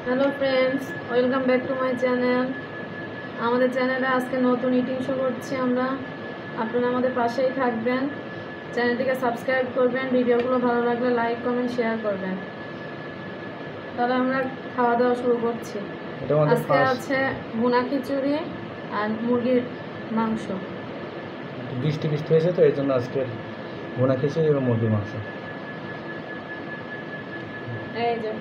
Hello friends, welcome back to my channel. আমাদের চ্যানেলে আজকে নতুন ইটিং শো করছি আমরা। আপনারা আমাদের পাশেই থাকবেন, চ্যানেলটিকে সাবস্ক্রাইব করবেন, ভিডিওগুলো ভালো লাগলে লাইক কমেন্ট শেয়ার করবেন। তাহলে আমরা খাওয়া দাওয়া শুরু করছি। আজকে আছে ভুনা খিচুড়ি আর মুরগির মাংস। বৃষ্টি হয়েছে তো এই জন্য আজকে ভুনা খিচুড়ি এবং মুরগির মাংস। এই যে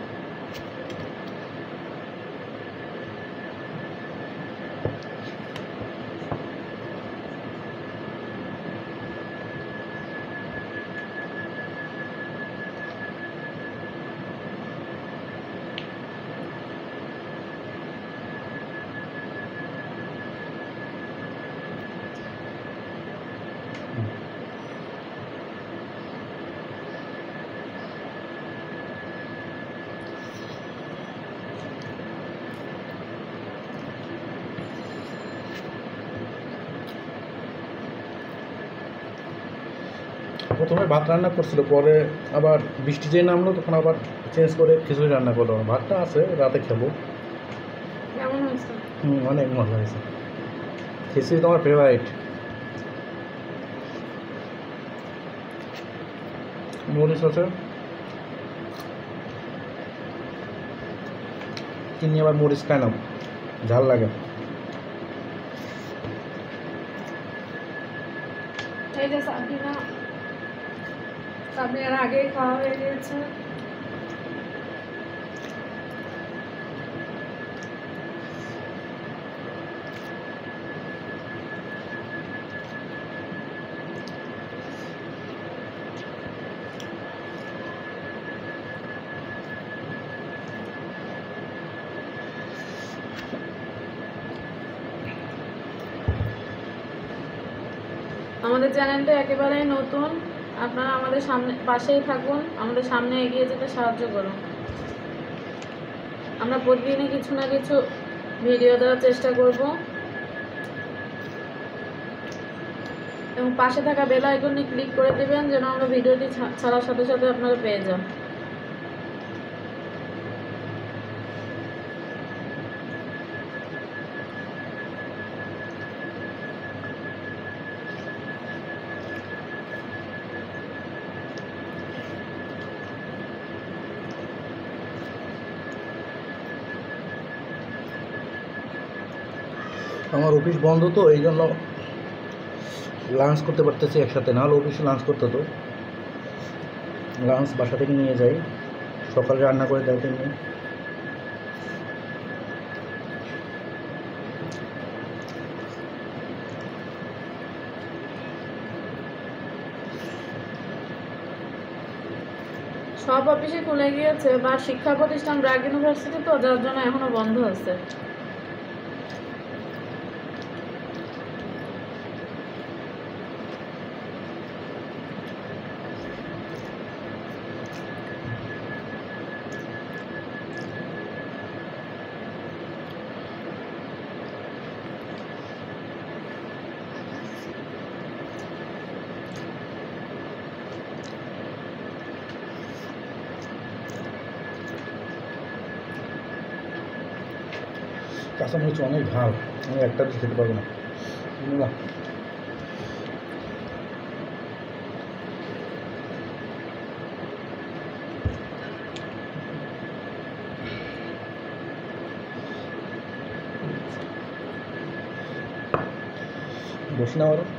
প্রথমে ভাত রান্না করছিল, পরে আবার বৃষ্টি যে নামলো তখন আবার চেঞ্জ করে খিচুড়ি রান্না করলো। ভাতটা আছে, রাতে খাবো। কেমন হয়েছে? অনেক মজা হয়েছে। খিচুড়ি তোমার ফেভারিট। মরিচ আছে, চিনি আবার মরিচ খায় না, ঝাল লাগে। এই যে সাবরিনার আগেই খাওয়া হয়ে গিয়েছে। আমাদের চ্যানেলটা একেবারেই নতুন, আপনারা আমাদের পাশেই থাকুন, আমাদের সামনে এগিয়ে যেতে সাহায্য করুন। আমরা প্রতিদিনই কিছু না কিছু ভিডিও দেওয়ার চেষ্টা করব এবং পাশে থাকা বেল আইকনে ক্লিক করে দেবেন যেন আমরা ভিডিওটি ছাড়ার সাথে সাথে আপনারা পেয়ে যান। আমার অফিস বন্ধ তো এই জন্য লাঞ্চ করতে পারতেছি একসাথে, না হলে অফিসে লাঞ্চ করতে তো লাঞ্চ বাসা থেকে নিয়ে যাই, সকালে রান্না করে দেয় তেমনি। সব অফিসে খুলে গিয়েছে, বা শিক্ষা প্রতিষ্ঠান ব্র্যাক ইউনিভার্সিটি তো, যার জন্য এখনো বন্ধ আছে। কাঁচামরিচ অনেক ঝাল, আমি একটা বেশি খেতে পারবো না। বসি না আরো।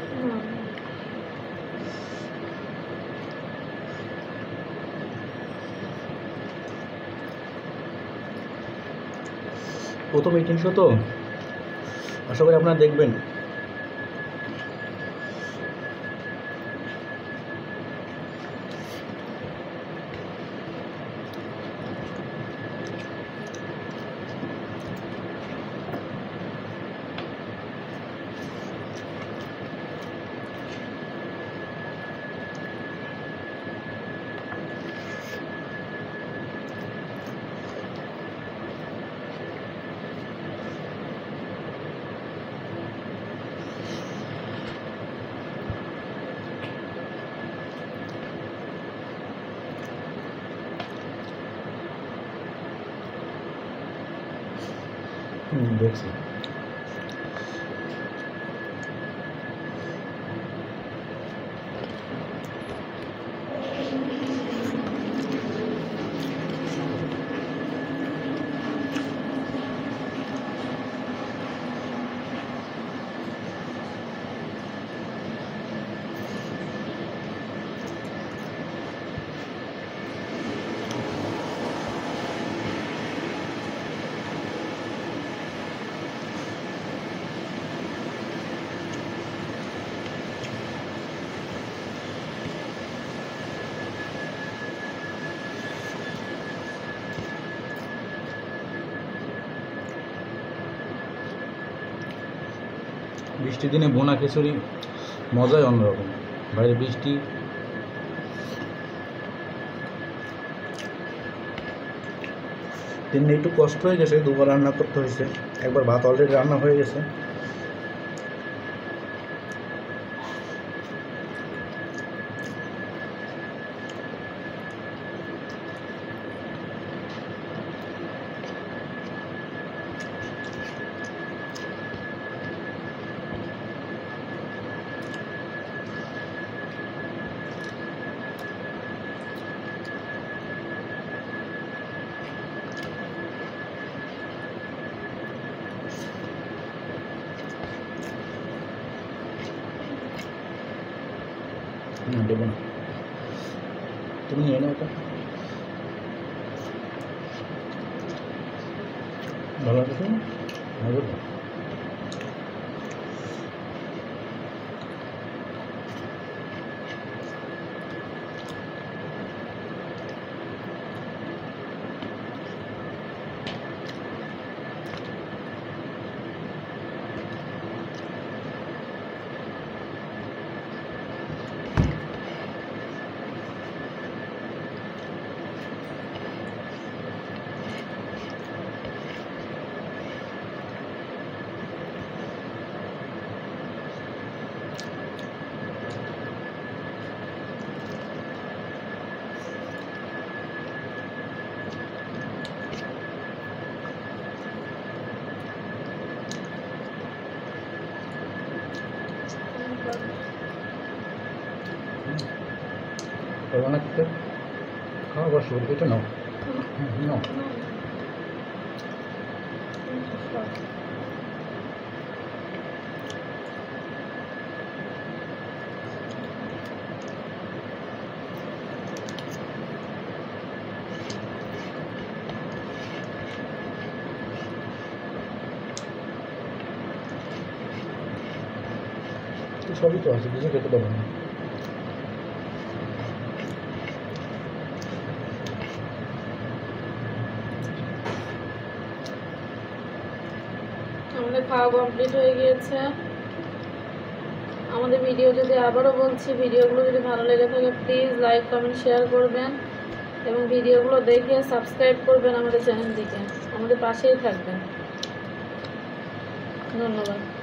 প্রথম এই তিনশো তো, আশা করি আপনারা দেখবেন। দেখছি। বৃষ্টির দিনে বোনা খিচুড়ি মজাই অন্যরকম। বাইরে বৃষ্টি, দিনে একটু কষ্ট হয়ে গেছে, দুবার রান্না করতে হয়েছে। একবার ভাত অলরেডি রান্না হয়ে গেছে। না দেবো না, তুমি নিয়ে নাও ওটা। ভালো আছে তো? ভালো তো? করবো না খেতে? খাওয়া বসো, এটা নাও। নাও। সবই তো আছে, কিছু খেতে পারবো না। আমাদের খাওয়া কমপ্লিট হয়ে গিয়েছে। আমাদের ভিডিও যদি, আবারও বলছি, ভিডিওগুলো যদি ভালো লেগে থাকে প্লিজ লাইক কমেন্ট শেয়ার করবেন এবং ভিডিওগুলো দেখে সাবস্ক্রাইব করবেন আমাদের চ্যানেলটিকে। আমাদের পাশেই থাকবেন। ধন্যবাদ।